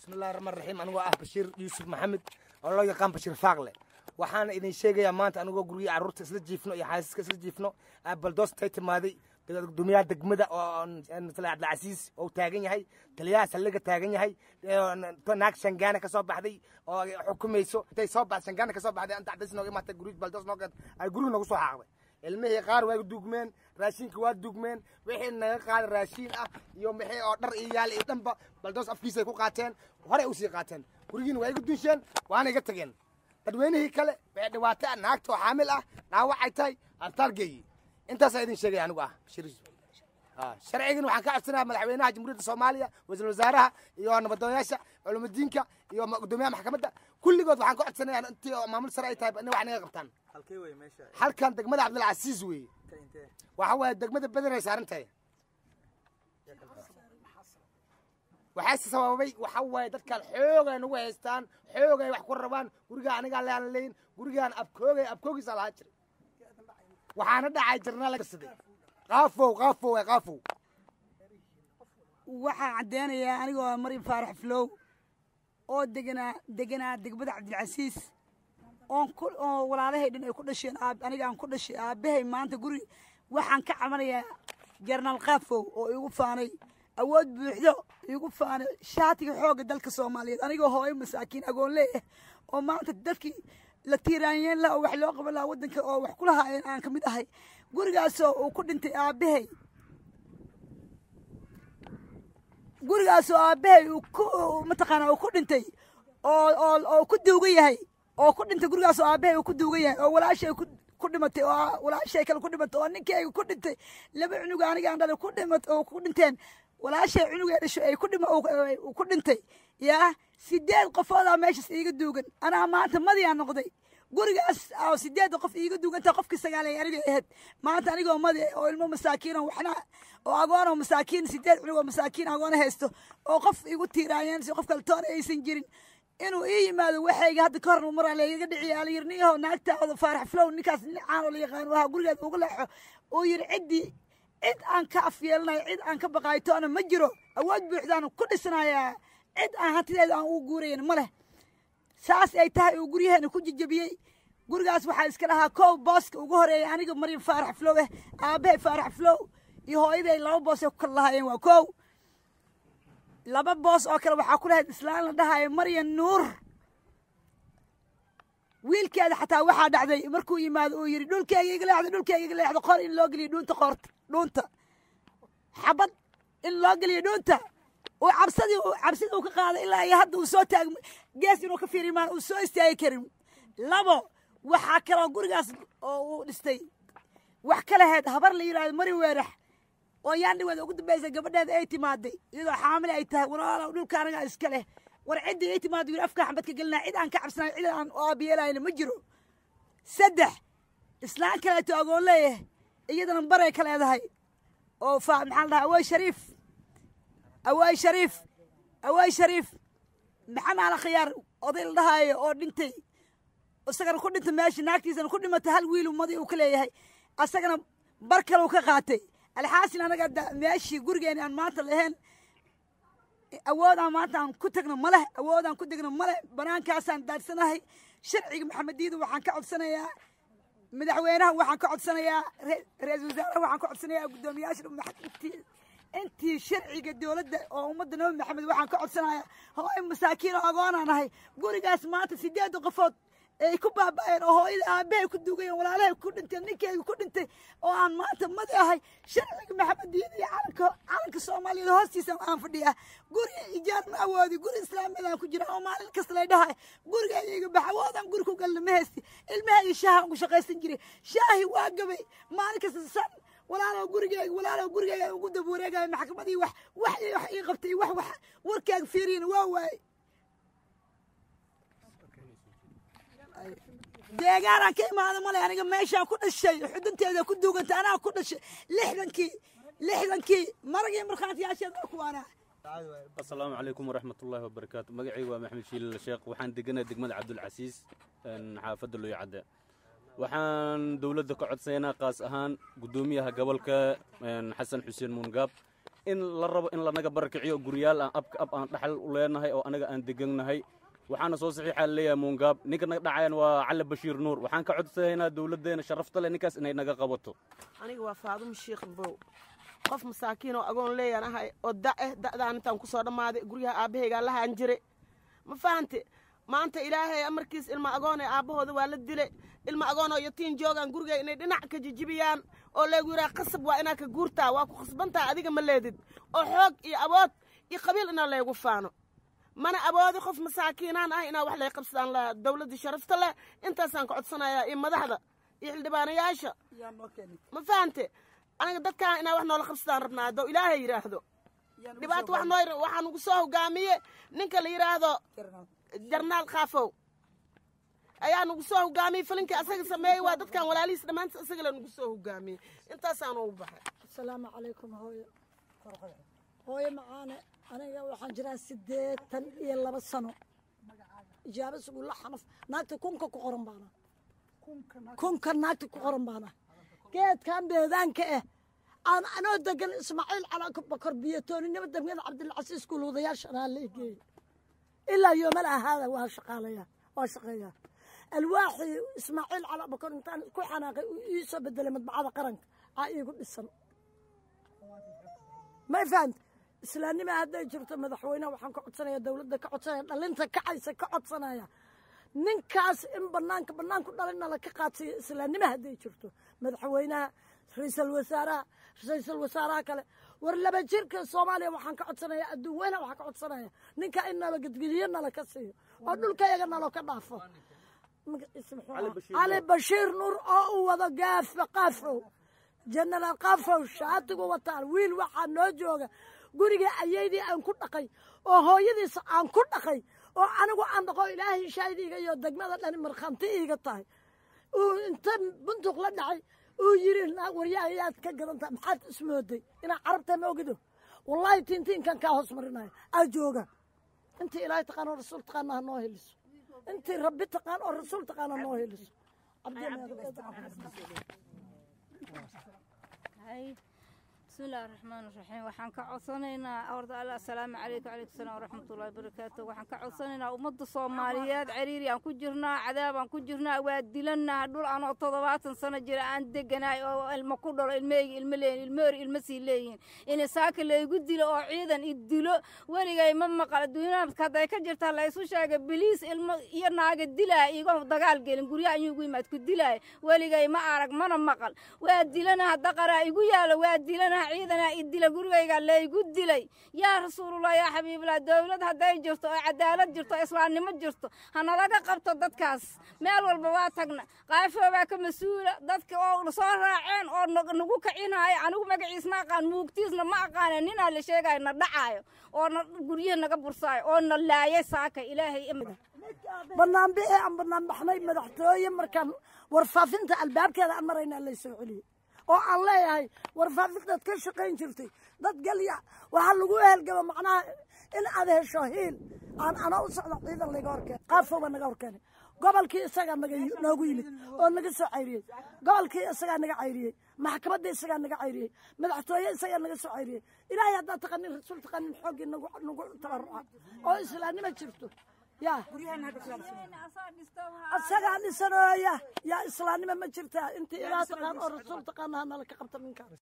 بسم الله الرحمن الرحيم أنا بشير يوسف محمد الله يقام بشير فاقله waxaan idin sheegayaa maanta anigoo guriga carruurta isla jiifno iyo xaasaska isla jiifno baldoos tay timaaday gudoomiyaha degmada oo Abdul Casiis oo taagan yahay taliyaha saldhigga taagan yahay naag Shangaana ka soo baxday oo xukumayso tay soo baxday Shangaana ka soo baxday anta cadis nooga maanta guriga baldoos nooga ay guriga noogu soo xaaqday ilmihii qaar way dugmeen raashinka waa dugmeen wixii naga qaad raashin ah iyo maxay oo dhar iyo yaal iyo dhanba baldoos afkiisa ku qaateen hore u sii qaateen gurigiina way igu duusheen waana iga tageen dadweynihii kale waxay dhawaato naagto xaamil ah dhaawacay tahay antargeey intaas ay idin sheegay anigu sharcigan waxaan ka codsanayaa madaxweynaha jamhuuriyadda Soomaaliya wasiir wasaaraha iyo nabadooyaasha culumidiinka iyo gudoomiyaha maxkamadda kulligood waxaan ka codsanayaa intii maamul sare ay tahay in wax naga qabtaan halkee way meesha halkan degmada Abdul Casiis way waxa way degmada badan ay saaran tahay waxay sababay waxa way dadka xoogay nagu haystaan xoogay wax ku rabaan guriga aniga laan leeyin gurigan abkoogiisa la hajir waxaana dhacay jirnaa la saday qaafow waxaan cadeynayaa anigoo Maryam Faarax Flow oo deganaa degmada Abdul Casiis oo walaalahay dhan ay ku dhasheen aniga aan ku dhashay aabahay maanta guri waxaan ka camanayaa Jarnaal Qaafow oo igu faanay awood buuxdo igu faanay shaatiga xooga dalka Soomaaliyeed anigoo hooyo masaakiin agoon leeyahay oo maanta dadkii la tiiraanyeen la wax loo qaban la wadanka oo wax kula haayeen aan kamid ahay gurigaas oo ku dhintay aabahay gurigaas oo aabahay uu ku mataqaana uu ku dhintay oo ku duugan yahay oo ku dhintay gurigaas oo aabahay uu ku duugan yahay oo walaashay ku dhimatay oo walaashay kale ku dhimatay oo ninkayga ku dhintay laba cunug aniga aan dhalay ku dhimatay oo ku dhinteen walaashay cunugeeda dhashay ay ku dhintay yaa 8 qofood meeshaas iiga duugan ana maanta madiyaan noqday gurigaas oo 8 qof iiga duuganta qofkii sagaalay aniga ahayd maanta anigoo madi oo ilmo masaakiin oo waxna oo agoon oo masaakiin 8 cunug oo masaakiin agoon haysto oo qof igu tiiraayeen si qof kale toon aysan jirin inuu ii yimaado waxayga hadda ka hor maraa leeyaga dhiciyaa la yirniyo naagtaada Faarax Flow ninkaas caan oo la yaqaan waxa gurigeeda uga leexo oo yiri cid aan ka afyeelnay cid aan ka baqaytoona ma jiro awood buuxdaan ku dhisanayaa cid aan hantideeda aan u guurayeen ma leh saas ay tahay oo guriyaheena ku jijabiyay gurigaas waxa iska lahaa koow booska ugu horeeyay aniga Maryam Faarax Flow aabahay Faarax Flow iyo hooyaday laba boos oo kala lahaayeen waa koow laba boos oo kale waxa ku lahayd islaan la dhahayo Maryam Nuur wiilkeeda xataa waxa dhacday markuu yimaado oo yiri dhulkayga iga leexdo qor in loo galiyo dhuunta xabad in loo galiyo dhuunta oo cabsidii uu ka qaaday ilaa ay hadda uu soo taagay gees inuu ka fiirimaan uu soo istaagi karin labo waxa kale gurigaas oo uu dhistay wax kale heed habar la yiraahdo Mari Weerax oo yaandhigeeda ugu dambeysay gabadheeda ay timaaday iyadoo xaamil ay tahay walaal dhulka anaga iska leh war cidii ay timaado yiri afka xambad ka galnaa cid aan ka cabsanayn cid aan oo abiyeelayna ma jiro saddex islaan kale to agoon leeyahay iyadana baray kale leedahay oo maxaa la dhahaa Awaay Shariif maxamed ala khiyaar oday la dhahayo oo dhintay asagana ku dhintay meesha naagtiisana ku dhimatay hal wiil ummadii uu ka leeyahay asagana bar kale uu ka qaatay alxaasil anaga meeshii gurigeena aan maanta lahayn awoodaan maanta aan ku tagno male awoodaan ku degno male banaankaasaan daadsanahay sharciga maxamediida waxaan ka codsanayaa madaxweynaha waxaan ka codsanayaa ra'iisul wasaaraha waxaan ka codsanayaa gudoomiyaasha maxkamadda intii sharciga dawladda oo ummadda Nabi Maxamed waxaan ka codsanayaa hooyo masaakiin oo agoon aan ahay gurigaas maanta 8 qofood ay ku baaba'een oo hooyada aabahay ku duugayeen walaalahay ku dhinteen ninkeyga ku dhintay oo aan maanta madi ahay sharciga maxamediida iyo calanka Soomaaliyeed hoostiisa aan fadhiyaa guri ijaar ma awoodi guri islaamada ku jira oo maalin kasta la dhahay guriga iyaga baxawoodan guri ku galna ma haysti ilmaha shaaha ugu shaqaysan jiray shaahi waa gabay maalin kasta san walaalo gurigeyga ugu dab wareegay maxkamadii wax ii qabtay wax warkaaga fiirina waa waay deegaanaan ka imaado male aniga meeshaan ku dhashay xudunteeda ku duuganta anaa ku dhashay 60kii maragii markhaatiyaasheeda kuwaana السلام عليكم ورحمة الله وبركاته مقعي ومحمد شيل الشيخ وحان دقنا دقمد عبد العزيز حافظ له يعدى وحان دولة كعد سينا قاس أهان قدوميها قبل حسن حسين منقاب in la rabo in lanaga barakiciyo guryaal aan ab aan dhaxal u leenahay oo anaga aan degannahay waxaana soo saxiixa leeyahay muungaab ninka naga dhacayan waa cali bashiir nuur waxaan ka codsanaynaa dawladdeena sharafta leh ninkaas inay naga qabato aniga waa faadum sheekh bow qof masaakiin oo agoon leeyanahay oo da'daan intaan ku soo dhammaaday guryaha aabbahaygaa lahaan jire ma fahante maanta ilaahay amarkiis ilma agoon ee aabbahooda waa la dilay ilma agoon oo yatiin joogaan guriga inay dhinac ka jijibiyaan oo leegu yidhaha qasab waa inaad ka guurtaa waa ku khasbantaa adiga ma leedid oo xoog iyo abood iyo qabiil inaa leegu faano mana aboodi qof masaakiinaan ah inaa wax lay qabsadaan la dawladda sharafta leh intaasaan ka codsanayaa iyo madaxda iyo xildhibaanayaasha ma fahante aniga dadkaan inaa wax noola qabsadaan rabnaa haddoo ilaahay yidhaahdo dhibaato waxaa nugu soo hogaamiye ninka la yidhaahdo jarnaal khaafow ayaa nugu soo hogaamiyey falinkii asaga sameeyey waa dadkan walaalihiis dhammaanta asaga la nugu soo hogaamiyey intaasaan ugu baxay asalaamu calaykum hooyo macaane aniga waxaan jiraa 82 sano ijaaba sugulla xanaf naagta kunka ku qoran baana kunka naagta ku qoran baana geedkan beedaanka aan anoo degan ismaaciil calaa bakar biyatooninimo degmada cabdilcasiis kuuluudayaasha anaa la egeeyey ilaa yoomal ahaada waa shaqeeyaa alwaaxii ismaaciil calaa bakar intaan ku xanaaqay ii soo bedelay madbacada qaranka aa iigu dhisan ma fahanta islaamnima hadday jirto madaxweynaha waxaan ka codsanayaa dawladda ka codsanaya dhalinta kacaysa ka codsanaya ninkaas in banaanku dhalina la ka qaadsiyo islaamnima hadday jirto madaxweynaha ra-iisul wasaaraha kale war laba jirka soomaaliya waxaan ka codsanayaa adduun weynaha waxaan ka codsanaya ninka in nala gedgediyo nala ka siiyo oo dhulkayaga nalo ka dhaafo cali bashiir nuur oo u wado qaafow jenaraal qaafow shaatigu wataan wiil waxaa noo jooga guriga ayaydii aan ku dhaqay oo hooyadiisa aan ku dhaqay oo anigu aan dhaqo ilaahay shaahidiiga iyo degmada dhan markhaanti iiga tahay uu inta bunduq la dhacay uu yiri waryaa ayaad ka gadantaa maxaad ismooday inaa carabta ma ogido wallaahi tiintiinkan kaa hoos marinayo aa jooga intii ilaahay taqaan oo rasuul taqaana ha noo heliso intii rabbi taqaan oo rasuul taqaana noo heliso بسم الله الرحمن الرحيم وحن كعصنينا أرض الله السلام عليكم وعليكم السلام ورحمة الله وبركاته وحن كعصنينا أمد الصوماليات عريري أن كجرنا عذاب أن كجرنا وادلنا دول أنا تضبات سنة جرا عند جنا المقدر الملين المر المسيلين إن ساك اللي يقدي له عيدا يدله ورجع مما قال الدنيا كذا كجرت الله يسوع بليس يناق الدلا يقف دجال جل نقولي أن يقول ما تكدلا ورجع ما أعرف ما نمقل وادلنا هالدقرة يقول يا لو وادلنا عيدنا إدي لجوري قال لي جود لي يا رسول الله يا حبيب الله دولة هداي جرت عدالة جرت إسلام ما جرت أنا لقى قبض ضدكاس مال والبواتقنا قافوا بك مسؤولة ضدك أو صار عين أو نقولك عين هاي عنو ما قيسنا قان موكتيزنا ما قانننا اللي شيء قاعد ندعايو أو نقوليه نقبر صاي أو نلا يساك إلهي إمدا برنامج أم برنامج حناي مدحتوي مركان ورفافنت الباب كذا أمرنا اللي يسوي oo aan leeyahay warfaafintaad ka shaqayn jirtay dad galya waxaa lagu helgaba macnaha in aad hesho hiil aan anaa u socdo ciidan laga horkeen qaafowba naga horkeenay gobolkii isagaa noogu yimid oo naga soo cayriyey gobolkii isagaa naga cayriyey maxkamadda isagaa naga cayriyey madaxtooye isagaa naga soo cayriyey ilaahay haddaad taqanin rasuul taqanin xooggii nagu tabaruca oo islaamnimo jirto يا أسرع لسنوية يا إسلامي ما جرتها أنت إلى تقان الرسول تقانها ملك قبط منك